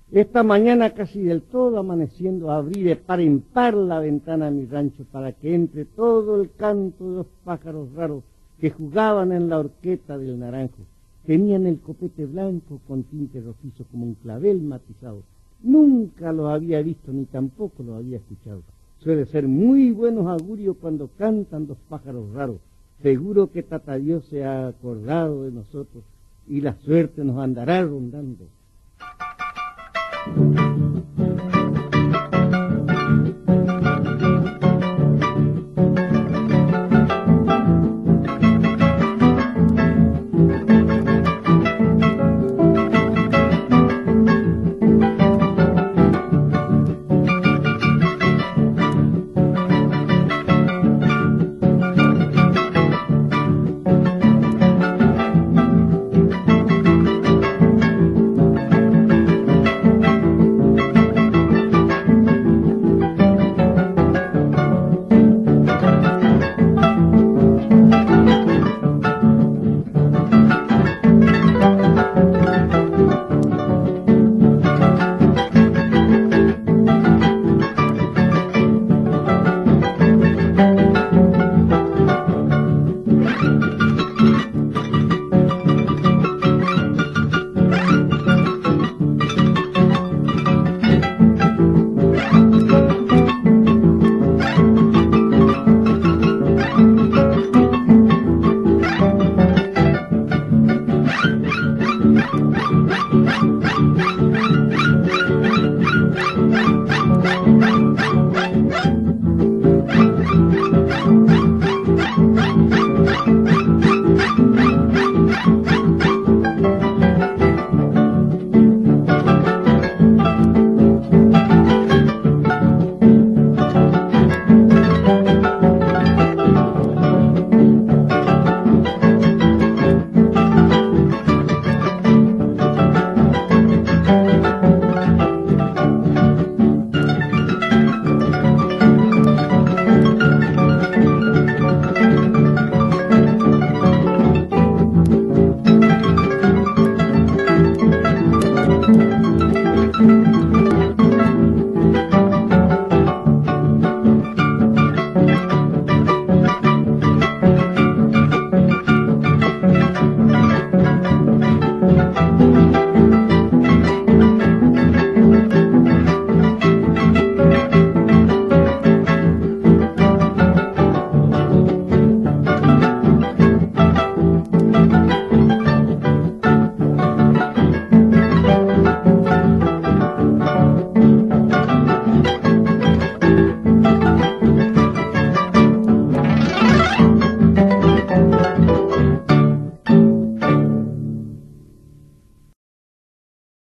Esta mañana casi del todo amaneciendo abrí de par en par la ventana de mi rancho para que entre todo el canto de los pájaros raros que jugaban en la horqueta del naranjo. Tenían el copete blanco con tinte rojizo como un clavel matizado. Nunca los había visto ni tampoco los había escuchado. Suele ser muy buenos augurios cuando cantan los pájaros raros. Seguro que Tata Dios se ha acordado de nosotros y la suerte nos andará rondando.